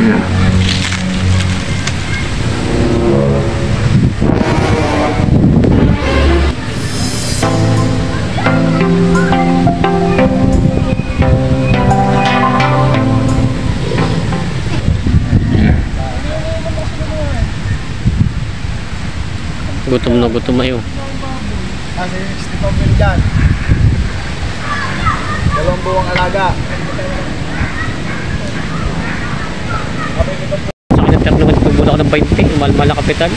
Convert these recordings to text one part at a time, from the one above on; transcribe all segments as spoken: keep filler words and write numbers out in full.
Gutom na gutom ayo. Kasi sixty-five mil dyan. Dalawang buwang alaga. Sa akin ang trap naman pagbuda ko ng twenty. Mahal-mahal na kapital.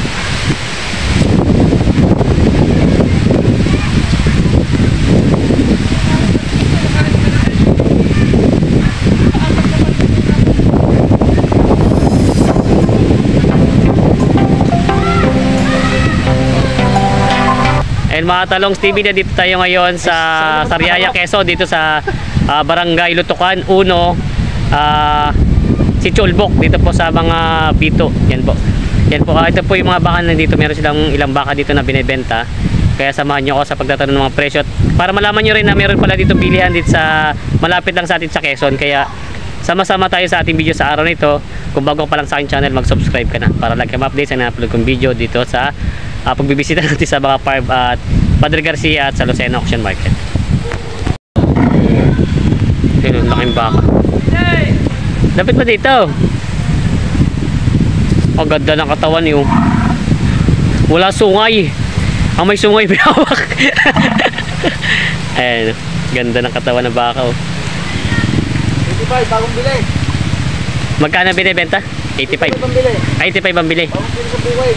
And mga Talongs T V, na dito tayo ngayon sa Sariaya, Quezon, dito sa uh, Barangay Lutukan uno, uh, si Cholbok, dito po sa mga Bito. Yan po. Yan po. Uh, ito po yung mga baka na dito. Meron silang ilang baka dito na binebenta. Kaya samahan nyo ako sa pagtatanong ng mga presyo. Para malaman nyo rin na meron pala dito bilihan dito sa malapit lang sa atin sa Quezon. Kaya sama-sama tayo sa ating video sa araw nito. Kung bago pa lang sa aking channel, mag-subscribe ka na para lagi ka ma-update sa na-upload kong video dito sa Uh, pagbibisita natin sa mga farm at uh, Padre Garcia at sa Lucena Auction Market. Ayun, laking baka. Lapit pa dito. Ang ganda ng katawan niyo. Wala sungay. Ang may sungay pinawak. Ayun, ganda ng katawan ng baka. Oh. eighty-five, bagong bili. Magkano binibenta? eighty-five. eighty-five ang bili. Bagong bili sa buhay.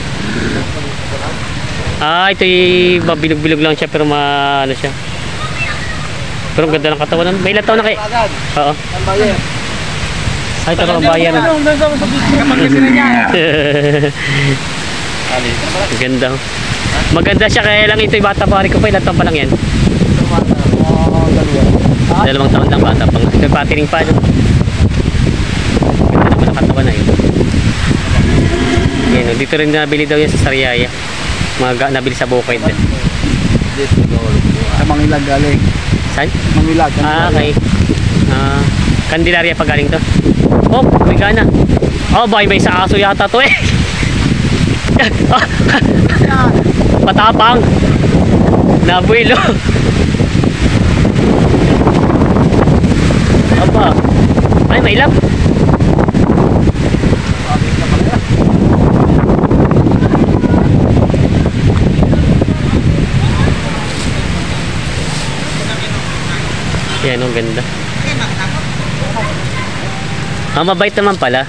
Ah, ito yung bilog-bilog lang siya pero ma ano siya. Pero ang ganda ng katawan. May ilang taon na kayo? Oo. Ang bayan. Ay, ito ang bayan. Ganda. Maganda siya kaya lang ito yung bata pa. Ko pa, ilang taon pa lang yan? Dalawang taon lang bata pa. Ito yung patining pa. No? Ganda naman ang katawan na yun. Yan, no? Dito rin nabili daw yan sa Sariaya. Mga nabili sa Bukid. Sa Mangilag galing. Saan? Mangilag. Ah, okay. Ah, Candelaria pa galing to. Oh, may gana. Oh, boy, may sa aso yata to eh. Patapang. Nabuelo. Aba. Ay, may ilap. Yan, ang ganda. Ah, mabait naman pala.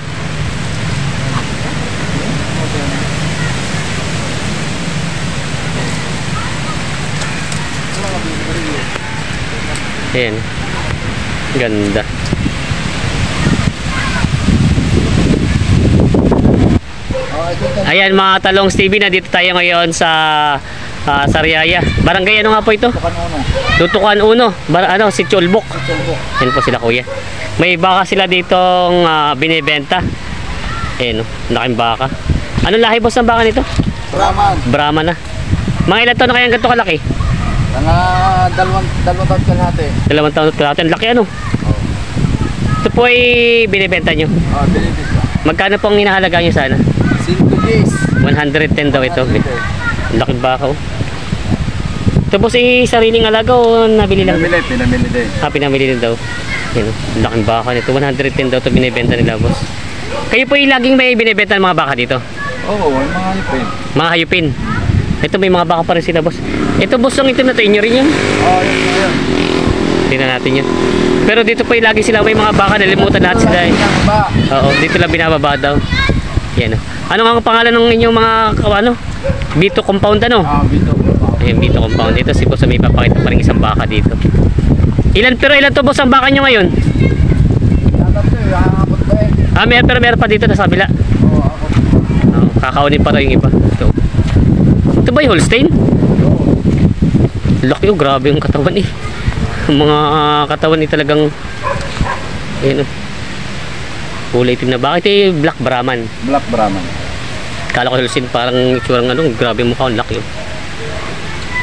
Yan. Ganda. Ayan mga Talongs T V, na dito tayo ngayon sa uh, Sariaya. Barangay ano nga po ito? Lutukan uno. Bar ano, si Cholbok. Yan po sila kuya. May baka sila ditong uh, binibenta. Ayan o, laking baka. Anong lahi boss ng baka nito? Brahman. Brahman na. Mga ilan taon na kayang ganito kalaki? Mga dalawang, dalawang taon kalahati. Dalawang taon kalahati. Ang laki ano? Oh. Ito po ay binibenta nyo. Oh, binibenta. Magkano pong hinahalaga nyo sana? Cinco days. one hundred ten daw ito. Ang laking baka o. Ito po si sariling alaga o nabili lang? Pinamili, pinamili din. Ah, pinamili din daw. Yan o, laking baka nito. one hundred ten daw ito binibenta nila boss. Kayo po yung laging may binibenta ng mga baka dito? Oo, oh, mga hayupin. Mga hayupin. Ito may mga baka pa rin sila boss. Ito boss, ang itim na ito, inyo rin yun? Oo, oh, yun, yun. Tingnan natin yun. Pero dito po yung lagi sila may mga baka, nalimutan lahat sila eh. Oo, dito lang binababa daw. Yan o. Ano nga ang pangalan ng inyong mga ano? Bito compound ano? Ah, Bito compound. Ayan, Bito compound. Dito si boss may papakita pa rin isang baka dito. Ilan pero ilan to boss ang baka nyo ngayon? Ah, meron pero meron pa dito na sa kabila. Oo, ako. Oh, kakaunin pa rin yung iba. Ito. Ito ba yung Holstein? Oo. Laki oh, grabe yung katawan eh. Mga uh, katawan ni talagang ayun oh. Kulay itim na baka. Ito yung Black Brahman. Black Brahman. Kala ko Holstein parang itsurang ano, grabe yung mukha, ang laki oh.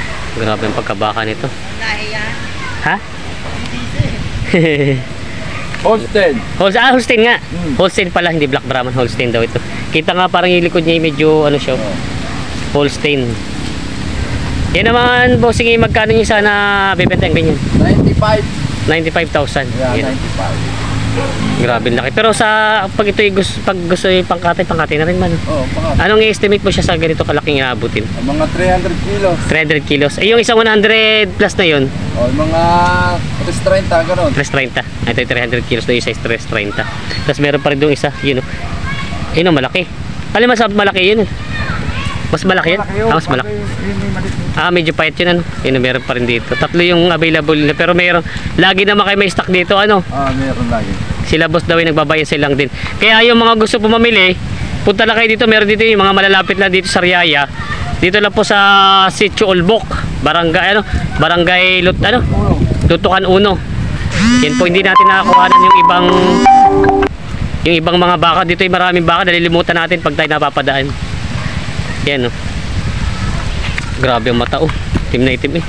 Grabe yung pagkabaka nito. Ha? Holstein. Holstein, ah, Holstein nga. Hmm. Holstein pala, hindi Black Brahman, Holstein daw ito. Kita nga parang yung likod niya medyo ano siya, Oh. Holstein. Yan naman, bossing, eh, magkano niyo sana bebenta yung ganyan? ninety-five. ninety-five thousand. Yeah, Yan. ninety-five. Grabe laki. Pero sa pag ito gusto, pag gusto yung pangkatay, pangkatay na rin man. Oh, pangat. Anong i-estimate mo siya sa ganito kalaking inabutin? Ang mga three hundred kilos. three hundred kilos. Eh, yung isang one hundred plus na yun, Oh, yung mga three thirty, ganun. tres thirty. Ito yung three hundred kilos na yung size tres thirty. Tapos meron pa rin doon isa, yun o. Yun o, malaki. Alam mo sa malaki yun. Mas malaki yan? Ah, mas malaki. Ah, medyo pahit yun ano. Yun o, meron pa rin dito. Tatlo yung available na. Pero meron, lagi naman kayo may stock dito ano. Ah, meron lagi. Sila boss daw ay nagbabayan silang din. Kaya yung mga gusto pumamili, punta lang kayo dito. Meron dito yung mga malalapit lang dito sa Riyaya. Dito lang po sa Sitio Olbok, Barangay ano, Barangay Lut ano, Lutukan Uno. Yan po, hindi natin nakakuhanan yung ibang yung ibang mga baka. Dito ay maraming baka, nalilimutan natin pag tayo napapadaan. Yan oh. Grabe ang mata oh. Itim na itim eh.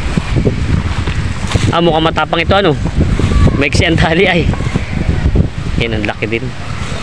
Ah, mukhang matapang ito ano. Maiksi ang tali ay. Yan ang laki din.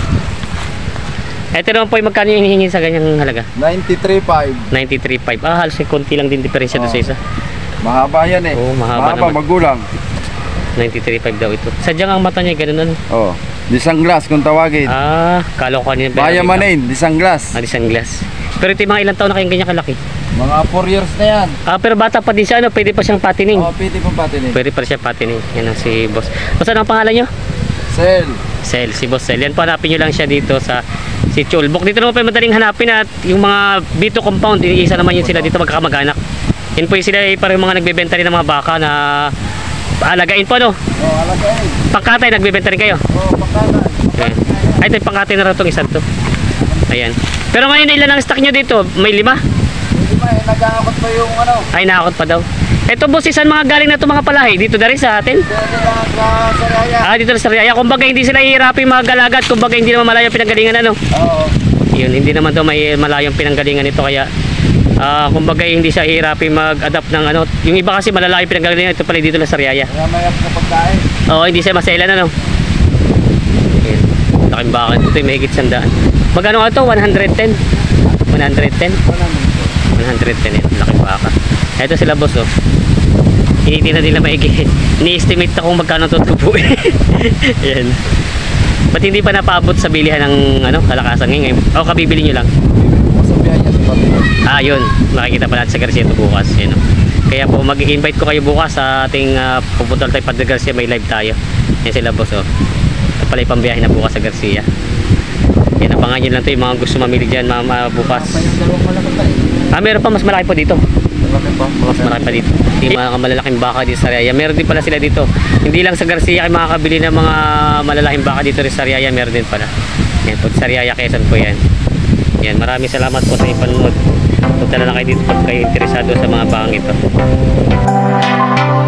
Ito naman po yung magkano yung hinihingi sa ganyang halaga? ninety-three point five. ninety-three point five. Ah, halos yung konti lang din diferensya doon sa Oh. isa. Mahaba yan eh. Oo, mahaba naman. magulang. ninety-three point five daw ito. Sadyang ang mata niya ganun ano. Oh, disang glass kung tawagin. Ah, kala ko kanina. Baya manin, disang glass. Ah, isang glass. Pero ito yung mga ilang taon na kayong ganyan kalaki. Mga four years na yan. Ah, pero bata pa din siya ano, pwede pa siyang patining. Oh, piti pang patin eh. Pwede pa siya patining. Yan ang si boss. Basta ano ang pangalan niyo? Sel. Sel, si Boss Sel. Yan po, hanapin nyo lang siya dito sa Sitio Olbok. Dito naman po yung madaling hanapin at yung mga Bito compound, isa naman yun sila dito magkakamag-anak. Yan po yung sila eh, parang mga nagbebenta rin ng mga baka na alagain po no. Oh, alagay. Pangkatay, nagbebenta rin kayo. Oh, pangkatay. Okay. Ay, ito yung pangkatay na rin itong isa to. Ayan. Pero ngayon ilan ang stock nyo dito? May lima? Hindi ba eh, nag-aakot pa yung ano. Ay, nakakot pa daw. Ito boss, isan mga galing na itong mga palahi? Dito na rin sa atin? Pwede lang sa Saraya. Ah, dito na sa Riyaya. Kumbaga hindi sila hihirapin magalagat. Kumbaga hindi naman malayo pinanggalingan ano. Oo. Yun, hindi naman to may malayong pinanggalingan ito kaya ah kumbaga hindi siya hihirapin mag-adapt ng ano. Yung iba kasi malalayo pinanggalingan, ito pala dito lang sa Riyaya. Kaya mayap na pagkain. Oo, hindi siya maselan ano. Yun. Laking bakit ito, may higit sandaan. Magkano nga ito? one ten? one ten? one ten yun, laking baka. Ito sila boss oh. Hindi na nila maigit. Ni-estimate na kung magkano tutubuin. Yan. Ba't hindi pa napaabot sa bilihan ng ano, kalakasan ngayon? O kabibili nyo lang? Masabihan niya sa pamilya. Ah, yun. Makikita pa natin sa Garcia ito bukas. Yun, oh. Kaya po, mag-invite ko kayo bukas sa ating uh, pupunta tayo Padre Garcia. May live tayo. Yan sila boss, oh. Ito pala yung pambiyahe na bukas sa Garcia. Yan, abangan nyo lang ito yung mga gusto mamili dyan mama, bukas. Pa yung dalawang malaki tayo. Ah, meron pa. Mas malaki po dito. Malaki pa. Mas marami pa dito. Yung mga malalaking baka dito sa Riyaya. Meron din pala sila dito. Hindi lang sa Garcia kayo makakabili ng mga malalaking baka dito rin sa Riyaya. Meron din pala. Yan po sa Riyaya, Quezon po yan. Yan, maraming salamat po sa inyong panonood. Punta na lang kayo dito pag kayo interesado sa mga bakang ito.